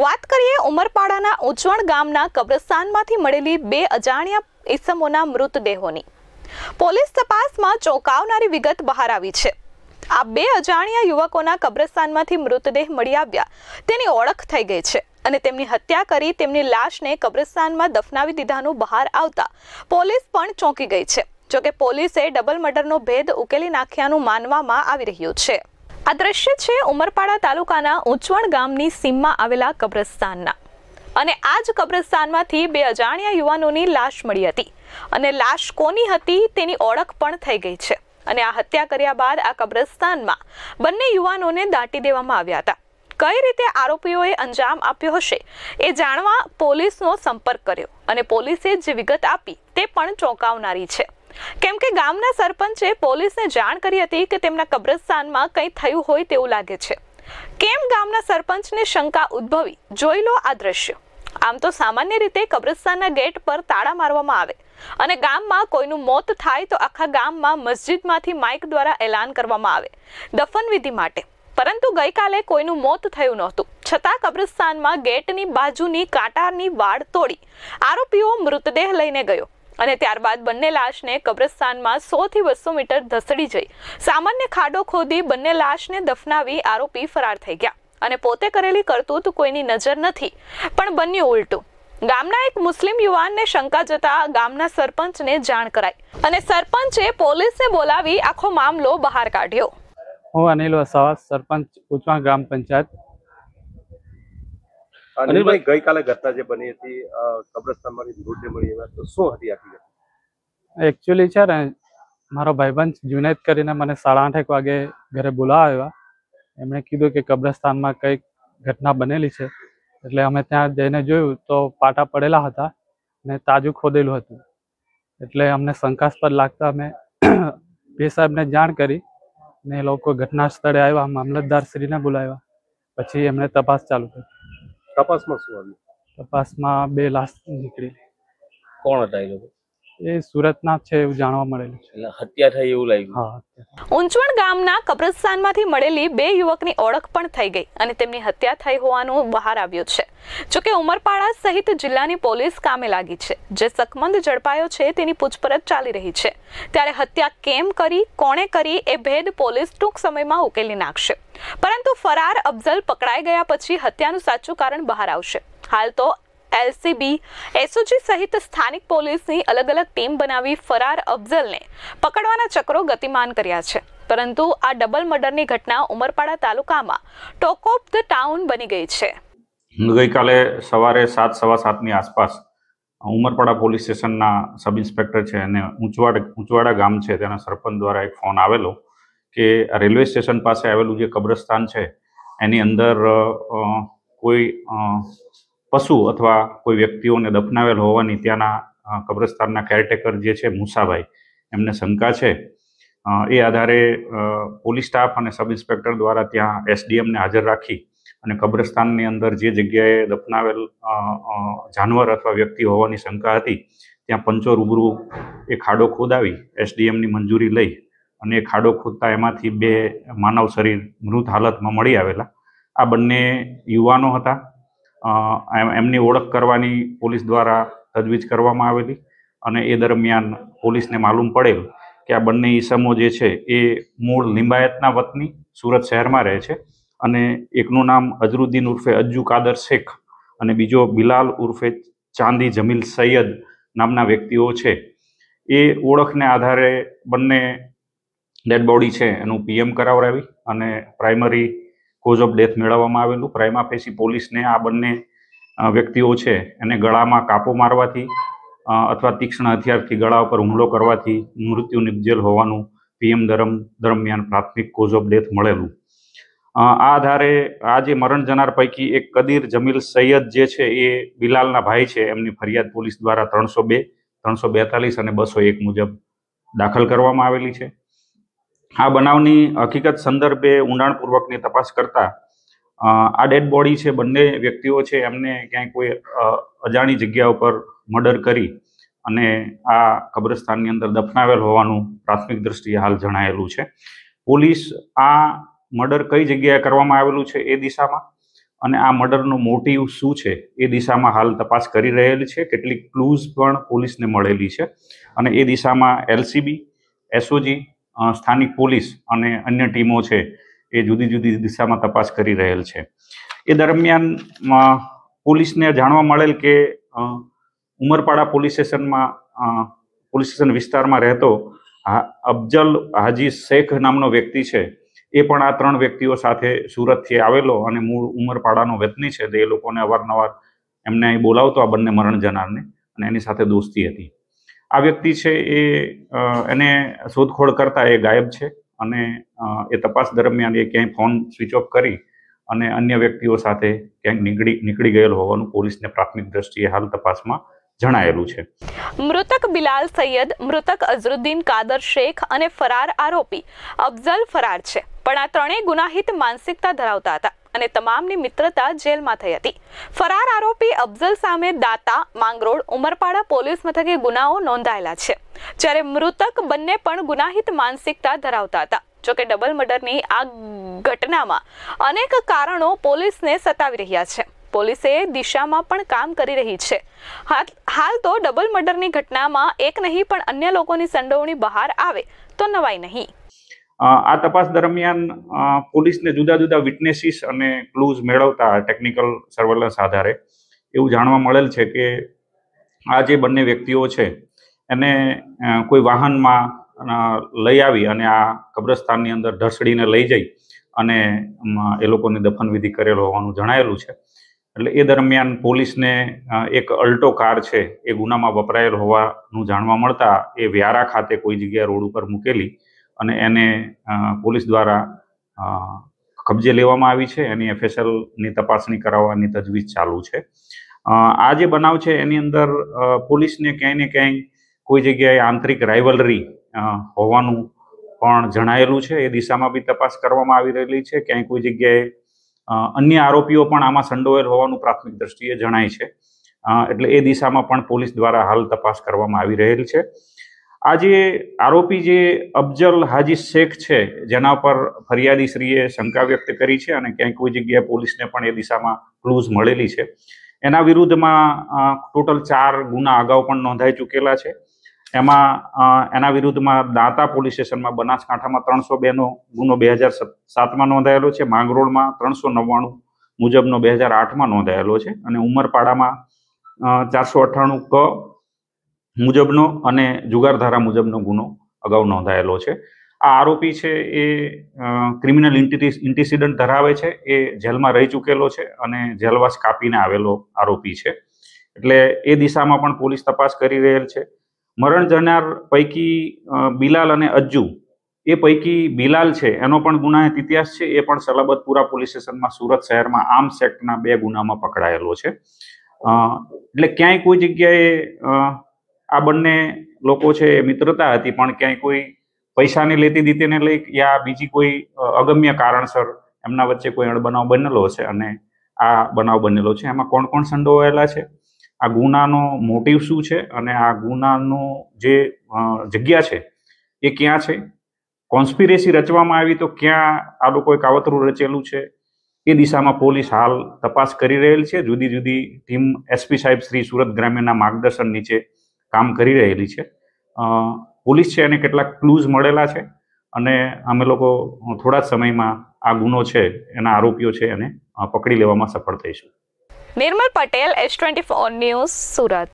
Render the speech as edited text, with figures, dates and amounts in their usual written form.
વાત કરીએ ઉમરપાડાના ઉંચવણ ગામના કબ્રસ્તાનમાંથી મળેલી બે અજાણ્યા ઈસમોના મૃતદેહોની. પોલીસ તપાસમાં ચોંકાવનારી વિગત બહાર આવી છે. આ બે અજાણ્યા યુવકોના કબ્રસ્તાનમાંથી મૃતદેહ મળી આવ્યા તેની ઓળખ થઈ ગઈ છે અને તેમની હત્યા કરી તેમની લાશને કબ્રસ્તાનમાં દફનાવી દીધાનું બહાર આવતા પોલીસ પણ ચોંકી ગઈ છે. જોકે પોલીસે ડબલ મર્ડરનો ભેદ ઉકેલી નાખ્યાનું માનવામાં આવી રહ્યું છે. આ દ્રશ્ય છે ઉમરપાડા તાલુકાના ઉંચવણ ગામની સીમમાં આવેલા કબ્રસ્તાનના અને આ જ કબ્રસ્તાનમાંથી બે અજાણ્યા યુવાનોની લાશ મળી હતી અને લાશ કોની હતી તેની ઓળખ પણ થઈ ગઈ છે. અને આ હત્યા કર્યા બાદ આ કબ્રસ્તાનમાં બંને યુવાનોને દાટી દેવામાં આવ્યા હતા. કઈ રીતે આરોપીઓએ અંજામ આપ્યો હશે એ જાણવા પોલીસનો સંપર્ક કર્યો અને પોલીસે જે વિગત આપી તે પણ ચોંકાવનારી છે. કેમ કે ગામના સરપંચે પોલીસને જાણ કરી હતી કે તેમના કબ્રસ્તાનમાં કંઈ થયું હોય તેવું લાગે છે. કેમ ગામના સરપંચને શંકા ઉદ્ભવી, જોઈ લો આ દ્રશ્ય. આમ તો સામાન્ય રીતે કબ્રસ્તાનના ગેટ પર તાળા મારવામાં આવે અને ગામમાં કોઈનું મોત થાય તો આખા ગામમાં મસ્જિદમાંથી માઇક દ્વારા એલાન કરવામાં આવે દફન વિધિ માટે. પરંતુ ગઈકાલે કોઈનું મોત થયું નહોતું, છતાં કબ્રસ્તાનમાં ગેટની બાજુની કાંટાની વાડ તોડી આરોપીઓ મૃતદેહ લઈને ગયો અને ત્યારબાદ બંને લાશને કબ્રસ્તાનમાં 100 થી 200 મીટર ધસડી જઈ સામાન્ય ખાડો ખોદી બંને લાશને દફનાવી આરોપી ફરાર થઈ ગયા અને પોતે કરેલી કરતૂત કોઈની નજર નથી પણ બન્યું ઉલટું. ગામના એક મુસ્લિમ યુવાનને શંકા જતા ગામના સરપંચને જાણ કરાઈ અને સરપંચે પોલીસને બોલાવી આખો મામલો બહાર કાઢ્યો. હું અનિલ વસાવા, સરપંચ ઉંચવણ ગ્રામ પંચાયત. અનિલભાઈ, ગઈકાલે ઘટના જે બની હતી કબ્રસ્તાનમાંથી મૃતદેહ મળી આવ્યા તો શું હતી આખી? એકચ્યુઅલી છે ને, મારો ભાઈબંધ જુનેદ કરીને મને 8:30 વાગે ઘરે બોલાવ્યા. એમણે કીધું કે કબ્રસ્તાનમાં કંઈક ઘટના બનેલી છે. એટલે અમે ત્યાં જઈને જોયું તો પાટા પડેલા હતા ને તાજું ખોદેલું હતું. એટલે અમને શંકાસ્પદ લાગતા અમે પીએ સાહેબને જાણ કરી ને એ લોકો ઘટના સ્થળે આવ્યા, મામલતદારશ્રીને બોલાવ્યા. પછી એમણે તપાસ ચાલુ કરી. તપાસમાં શું આવ્યું? તપાસમાં 2 લાશ નીકળી. કોણ હતા એ લોકો? એ સુરતના છે એવું જાણવા મળેલું છે. એટલે હત્યા થઈ એવું લાગ્યું. હા. ઉંચવણ ગામના કબ્રસ્તાનમાંથી મળેલી બે યુવકની ઓળખ પણ થઈ ગઈ અને તેમની હત્યા થઈ હોવાનું બહાર આવ્યું છે. જોકે ઉમરપાડા સહિત જિલ્લાની પોલીસ કામે લાગી છે. જે શકમંદ ઝડપાયો છે તેની પૂછપરછ ચાલી રહી છે. ત્યારે હત્યા કેમ કરી, કોણે કરી એ ભેદ પોલીસ ટૂંક સમયમાં ઉકેલી નાખશે. પરંતુ ફરાર અફઝલ પકડાઈ ગયા પછી હત્યાનું સાચું કારણ બહાર આવશે. હાલ તો એલસીબી, એસઓજી સહિત સ્થાનિક પોલીસની અલગ અલગ ટીમ બનાવી ફરાર અફઝલને પકડવાના ચક્રો ગતિમાન કર્યા છે. પરંતુ આ ડબલ મર્ડરની ઘટના ઉમરપાડા તાલુકામાં ટોક ઓફ ધ ટાઉન બની ગઈ છે. ગઈકાલે સવારે 7:15ની આસપાસ ઉમરપાડા પોલીસ સ્ટેશનના સબ ઇન્સ્પેક્ટર છે અને ઉંચવાડા ગામ છે તેના સરપંચ દ્વારા એક ફોન આવેલો કે રેલવે સ્ટેશન પાસે આવેલું જે કબ્રસ્તાન છે એની અંદર કોઈ પશુ અથવા કોઈ વ્યક્તિઓને દફનાવેલ હોવાની ત્યાંના કબ્રસ્તાનના કેરટેકર જે છે મુસાભાઈ, એમને શંકા છે. એ આધારે પોલીસ સ્ટાફ અને સબ ઇન્સ્પેક્ટર દ્વારા ત્યાં એસડીએમને હાજર રાખી અને કબ્રસ્તાનની અંદર જે જગ્યાએ દફનાવેલ જાનવર અથવા વ્યક્તિ હોવાની શંકા હતી ત્યાં પંચો રૂબરૂ એ ખાડો ખોદાવી એસડીએમની મંજૂરી લઈ અને એ ખાડો ખોદતા એમાંથી 2 માનવ શરીર મૃત હાલતમાં મળી આવેલા. આ બંને યુવાનો હતા. એમની ઓળખ કરવાની પોલીસ દ્વારા તજવીજ કરવામાં આવેલી અને એ દરમિયાન પોલીસને માલુમ પડેલ કે આ બંને ઈસમો જે છે એ મૂળ લિંબાયતના વતની સુરત શહેરમાં રહે છે અને એકનું નામ અઝરુદ્દીન ઉર્ફે અજ્જુ કાદર શેખ અને બીજો બિલાલ ઉર્ફે ચાંદી જમીલ સૈયદ નામના વ્યક્તિઓ છે. એ ઓળખને આધારે બંને ડેડ બોડી છે એનું પીએમ કરાવડાવી અને પ્રાઇમરી કોઝ ઓફ ડેથ મેળવવામાં આવેલું. પ્રાઇમા ફેસી પોલીસને આ બંને વ્યક્તિઓ છે એને ગળામાં કાપો મારવાથી અથવા તીક્ષ્ણ હથિયારથી ગળા ઉપર હુમલો કરવાથી મૃત્યુ નિપજેલ હોવાનું પીએમ દરમિયાન પ્રાથમિક કોઝ ઓફ ડેથ મળેલું. આ આધારે આ જે મરણ જનાર પૈકી એક કદીર જમીલ સૈયદ જે છે એ બિલાલના ભાઈ છે. એમની ફરિયાદ પોલીસ દ્વારા 302, 342 અને 201 મુજબ દાખલ કરવામાં આવેલી છે. આ બનાવની હકીકત સંદર્ભે ઊંડાણપૂર્વકની તપાસ કરતા આ ડેડ બોડી છે બંને વ્યક્તિઓ છે એમને ક્યાંય કોઈ અજાણી જગ્યા ઉપર મર્ડર કરી અને આ કબ્રસ્તાનની અંદર દફનાવેલ હોવાનું પ્રાથમિક દ્રષ્ટિએ હાલ જણાયેલું છે. પોલીસ આ મર્ડર કઈ જગ્યાએ કરવામાં આવેલું છે એ દિશામાં અને આ મર્ડરનો મોટિવ શું છે એ દિશામાં હાલ તપાસ કરી રહેલી છે. કેટલીક ક્લૂઝ પણ પોલીસને મળેલી છે અને એ દિશામાં LCB, SOG, સ્થાનિક પોલીસ અને અન્ય ટીમો છે એ જુદી જુદી દિશામાં તપાસ કરી રહેલ છે. એ દરમિયાન પોલીસને જાણવા મળેલ કે ઉમરપાડા પોલીસ સ્ટેશન વિસ્તારમાં રહેતો અફઝલ હાજી શેખ નામનો વ્યક્તિ છે એ પણ આ 3 વ્યક્તિઓ સાથે સુરતથી આવેલો અને મૂળ ઉમરપાડાનો વતની છે. તો એ લોકોને અવારનવાર એમને અહીં બોલાવતો આ બંને મરણ જનારને, અને એની સાથે દોસ્તી હતી. આ વ્યક્તિ છે એને શોધખોળ કરતા એ ગાયબ છે અને એ તપાસ દરમિયાન એ ક્યાંય ફોન સ્વિચ ઓફ કરી અને અન્ય વ્યક્તિઓ સાથે ક્યાંક નીકળી ગયેલ હોવાનું પોલીસને પ્રાથમિક દ્રષ્ટિએ હાલ તપાસમાં જણાયેલું છે. મૃતક બિલાલ સૈયદ, મૃતક અઝરુદ્દીન કાદર શેખ અને ફરાર આરોપી અફઝલ ફરાર છે, પણ આ ત્રણેય ગુનાહિત માનસિકતા ધરાવતા હતા અને તમામની મિત્રતા જેલમાં થઈ હતી. ફરાર આરોપી અફઝલ સામે દાતા, માંગરોળ, ઉમરપાડા પોલીસ મથકે ગુનાઓ નોંધાયેલા છે, જ્યારે મૃતક બંને પણ ગુનાહિત માનસિકતા ધરાવતા હતા. જોકે ડબલ મર્ડરની આ ઘટનામાં અનેક કારણો પોલીસને સતાવી રહ્યા છે. પોલીસે દિશામાં પણ કામ કરી રહી છે. હાલ તો ડબલ મર્ડરની ઘટનામાં એક નહીં પણ અન્ય લોકોની સંડોવણી બહાર આવે તો નવાઈ નહીં. આ તપાસ દરમિયાન પોલીસને જુદા જુદા વિટનેસીસ અને ક્લૂઝ મેળવતા ટેકનિકલ સર્વેલન્સ આધારે એવું જાણવા મળેલ છે કે આ જે બંને વ્યક્તિઓ છે એને કોઈ વાહનમાં લઈ આવી અને આ કબ્રસ્તાનની અંદર ઢસડીને લઈ જઈ અને એ લોકોની દફનવિધિ કરેલ હોવાનું જણાયેલું છે. એટલે એ દરમિયાન પોલીસને એક અલ્ટો કાર છે એ ગુનામાં વપરાયેલ હોવાનું જાણવા મળતા એ વ્યારા ખાતે કોઈ જગ્યાએ રોડ ઉપર મૂકેલી અને એને પોલીસ દ્વારા કબજે લેવામાં આવી છે. એની FSLની તપાસણી કરાવવાની તજવીજ ચાલુ છે. આ જે બનાવ છે એની અંદર પોલીસને ક્યાંય ને ક્યાંય કોઈ જગ્યાએ આંતરિક રાઇવલરી હોવાનું પણ જણાયેલું છે. એ દિશામાં બી તપાસ કરવામાં આવી રહેલી છે. ક્યાંય કોઈ જગ્યાએ અન્ય આરોપીઓ પણ આમાં સંડોવાયેલ હોવાનું પ્રાથમિક દ્રષ્ટિએ જણાય છે. એટલે એ દિશામાં પણ પોલીસ દ્વારા હાલ તપાસ કરવામાં આવી રહેલ છે. આ જે આરોપી જે અફઝલ હાજી શેખ છે જેના પર ફરિયાદીશ્રીએ શંકા વ્યક્ત કરી છે અને ક્યાંય કોઈ જગ્યાએ પોલીસને પણ એ દિશામાં ક્લૂઝ મળેલી છે, એના વિરુદ્ધમાં ટોટલ 4 ગુના અગાઉ પણ નોંધાઈ ચૂકેલા છે. એમાં એના વિરુદ્ધમાં દાંતા પોલીસ સ્ટેશનમાં બનાસકાંઠામાં 302નો ગુનો 2007માં નોંધાયેલો છે, માંગરોળમાં 399 મુજબનો 2008માં નોંધાયેલો છે અને ઉમરપાડામાં 498 ક મુજબનો અને જુગારધારા મુજબનો ગુનો અગાઉ નોંધાયેલો છે. આ આરોપી છે એ ક્રિમિનલ ઇન્ટિસિડન્ટ ધરાવે છે, એ જેલમાં રહી ચૂકેલો છે અને જેલવાસ કાપીને આવેલો આરોપી છે. એટલે એ દિશામાં પણ પોલીસ તપાસ કરી રહેલ છે. મરણ જનાર પૈકી બિલાલ અને અજ્જુ, એ પૈકી બિલાલ છે એનો પણ ગુનાહિત ઇતિહાસ છે. એ પણ સલાબતપુરા પોલીસ સ્ટેશનમાં સુરત શહેરમાં આર્મ્સ એક્ટના 2 ગુનામાં પકડાયેલો છે. એટલે ક્યાંય કોઈ જગ્યાએ આ બંને લોકો છે મિત્રતા હતી, પણ ક્યાંય કોઈ પૈસાની લેતી દીતીને લઈ યા બીજી કોઈ અગમ્ય કારણસર એમના વચ્ચે કોઈ અણબનાવ બનેલો છે અને આ બનાવ બનેલો છે. એમાં કોણ કોણ સંડોવાયેલા છે, આ ગુનાનો મોટિવ શું છે અને આ ગુનાનો જે જગ્યા છે એ ક્યાં છે, કોન્સ્પિરેસી રચવામાં આવી તો ક્યાં આ લોકોએ કાવતરું રચેલું છે, એ દિશામાં પોલીસ હાલ તપાસ કરી રહેલ છે. જુદી જુદી ટીમ SP સાહેબ શ્રી સુરત ગ્રામ્યના માર્ગદર્શન નીચે કામ કરી રહેલી છે. પોલીસ છે એને કેટલાક ક્લૂઝ મળેલા છે અને અમે લોકો થોડા જ સમયમાં આ ગુનો છે એના આરોપીઓ છે એને પકડી લેવામાં સફળ થઈશું. Nirmal Patel, S24 news, Surat.